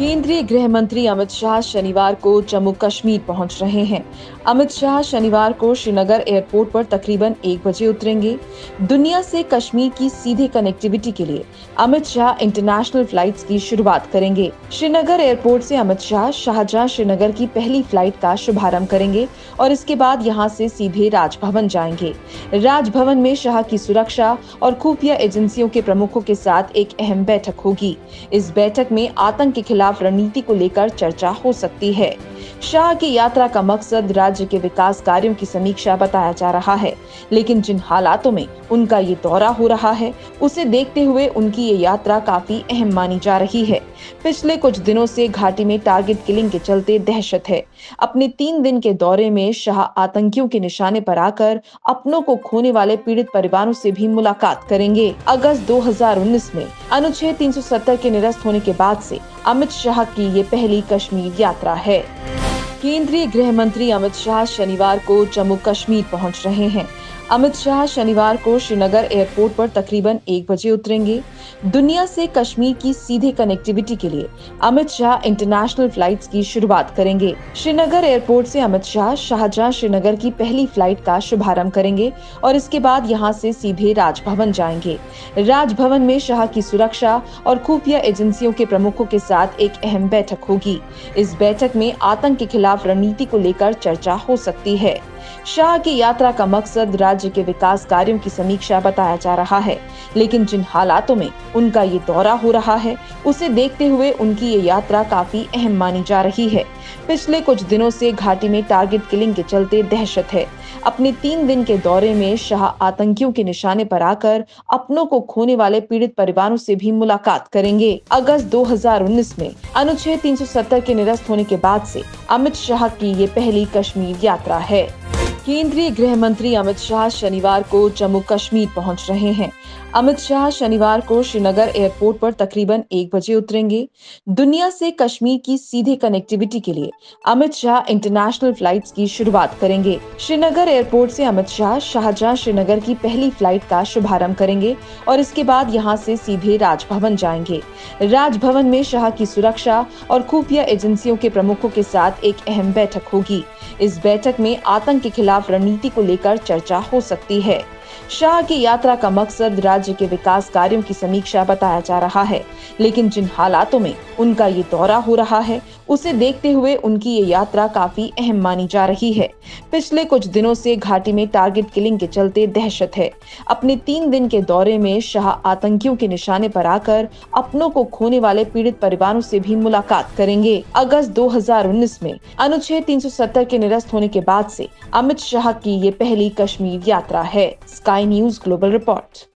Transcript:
केंद्रीय गृह मंत्री अमित शाह शनिवार को जम्मू कश्मीर पहुंच रहे हैं। अमित शाह शनिवार को श्रीनगर एयरपोर्ट पर तकरीबन 1 बजे उतरेंगे। दुनिया से कश्मीर की सीधे कनेक्टिविटी के लिए अमित शाह इंटरनेशनल फ्लाइट्स की शुरुआत करेंगे। श्रीनगर एयरपोर्ट से अमित शाह शाहजहां श्रीनगर की पहली फ्लाइट का शुभारंभ करेंगे और इसके बाद यहां से सीधे राजभवन जाएंगे। राजभवन में शाह की सुरक्षा और खुफिया एजेंसियों के प्रमुखों के साथ एक अहम बैठक होगी। इस बैठक में आतंक के खिलाफ रणनीति को लेकर चर्चा हो सकती है। शाह की यात्रा का मकसद राज्य के विकास कार्यों की समीक्षा बताया जा रहा है, लेकिन जिन हालातों में उनका ये दौरा हो रहा है, उसे देखते हुए उनकी ये यात्रा काफी अहम मानी जा रही है। पिछले कुछ दिनों से घाटी में टारगेट किलिंग के चलते दहशत है। अपने 3 दिन के दौरे में शाह आतंकियों के निशाने पर आकर अपनों को खोने वाले पीड़ित परिवारों से भी मुलाकात करेंगे। अगस्त 2019 में अनुच्छेद 370 के निरस्त होने के बाद से अमित शाह की ये पहली कश्मीर यात्रा है। केंद्रीय गृह मंत्री अमित शाह शनिवार को जम्मू कश्मीर पहुंच रहे हैं। अमित शाह शनिवार को श्रीनगर एयरपोर्ट पर तकरीबन 1 बजे उतरेंगे। दुनिया से कश्मीर की सीधे कनेक्टिविटी के लिए अमित शाह इंटरनेशनल फ्लाइट्स की शुरुआत करेंगे। श्रीनगर एयरपोर्ट से अमित शाह शाहजहां श्रीनगर की पहली फ्लाइट का शुभारंभ करेंगे और इसके बाद यहां से सीधे राजभवन जाएंगे। राजभवन में शाह की सुरक्षा और खुफिया एजेंसियों के प्रमुखों के साथ एक अहम बैठक होगी। इस बैठक में आतंक के खिलाफ रणनीति को लेकर चर्चा हो सकती है। शाह की यात्रा का मकसद राज्य के विकास कार्यों की समीक्षा बताया जा रहा है, लेकिन जिन हालातों में उनका ये दौरा हो रहा है, उसे देखते हुए उनकी ये यात्रा काफी अहम मानी जा रही है। पिछले कुछ दिनों से घाटी में टारगेट किलिंग के चलते दहशत है। अपने 3 दिन के दौरे में शाह आतंकियों के निशाने पर आकर अपनों को खोने वाले पीड़ित परिवारों से भी मुलाकात करेंगे। अगस्त 2019 में अनुच्छेद 370 के निरस्त होने के बाद से अमित शाह की ये पहली कश्मीर यात्रा है। केंद्रीय गृह मंत्री अमित शाह शनिवार को जम्मू कश्मीर पहुंच रहे हैं। अमित शाह शनिवार को श्रीनगर एयरपोर्ट पर तकरीबन 1 बजे उतरेंगे। दुनिया से कश्मीर की सीधे कनेक्टिविटी के लिए अमित शाह इंटरनेशनल फ्लाइट्स की शुरुआत करेंगे। श्रीनगर एयरपोर्ट से अमित शाह शाहजहां श्रीनगर की पहली फ्लाइट का शुभारंभ करेंगे और इसके बाद यहां से सीधे राजभवन जाएंगे। राजभवन में शाह की सुरक्षा और खुफिया एजेंसियों के प्रमुखों के साथ एक अहम बैठक होगी। इस बैठक में आतंक के खिलाफ रणनीति को लेकर चर्चा हो सकती है। शाह की यात्रा का मकसद राज्य के विकास कार्यों की समीक्षा बताया जा रहा है, लेकिन जिन हालातों में उनका ये दौरा हो रहा है, उसे देखते हुए उनकी ये यात्रा काफी अहम मानी जा रही है। पिछले कुछ दिनों से घाटी में टारगेट किलिंग के चलते दहशत है। अपने 3 दिन के दौरे में शाह आतंकियों के निशाने पर आकर अपनों को खोने वाले पीड़ित परिवारों से भी मुलाकात करेंगे। अगस्त 2019 में अनुच्छेद 370 के निरस्त होने के बाद से अमित शाह की ये पहली कश्मीर यात्रा है। Sky News global report.